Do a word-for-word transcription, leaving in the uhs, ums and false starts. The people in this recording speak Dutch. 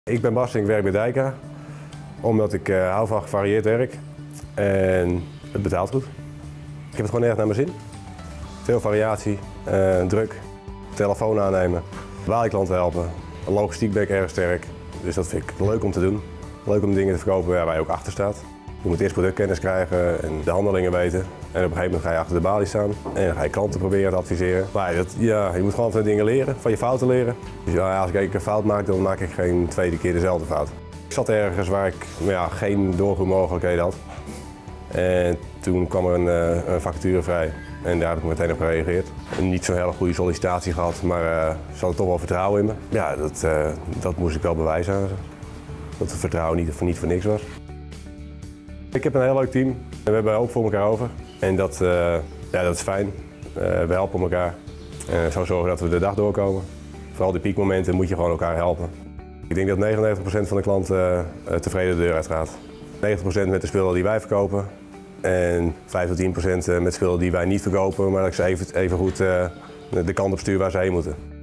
Ik ben Bas en ik werk bij Dijka, omdat ik uh, hou van gevarieerd werk en het betaalt goed. Ik heb het gewoon erg naar mijn zin. Veel variatie, uh, druk, telefoon aannemen, klanten helpen. Logistiek ben ik erg sterk, dus dat vind ik leuk om te doen. Leuk om dingen te verkopen waar je ook achter staat. Je moet eerst productkennis krijgen en de handelingen weten. En op een gegeven moment ga je achter de balie staan en dan ga je klanten proberen te adviseren. Maar dat, ja, je moet gewoon van dingen leren, van je fouten leren. Dus ja, als ik een fout maak, dan maak ik geen tweede keer dezelfde fout. Ik zat ergens waar ik ja, geen doorgroeimogelijkheden had. En toen kwam er een, een vacature vrij en daar heb ik meteen op gereageerd. Niet zo'n hele goede sollicitatie gehad, maar uh, ze hadden toch wel vertrouwen in me. Ja, dat, uh, dat moest ik wel bewijzen aan ze. Dat het vertrouwen niet voor, niet voor niks was. Ik heb een heel leuk team en we hebben ook voor elkaar over. En dat, uh, ja, dat is fijn. Uh, we helpen elkaar. En zo zorgen dat we de dag doorkomen. Vooral die piekmomenten moet je gewoon elkaar helpen. Ik denk dat negenennegentig procent van de klanten uh, tevreden de deur uitgaat. negentig procent met de spullen die wij verkopen. En vijf tot tien procent met spullen die wij niet verkopen, maar dat ik ze even, even goed uh, de kant op stuur waar ze heen moeten.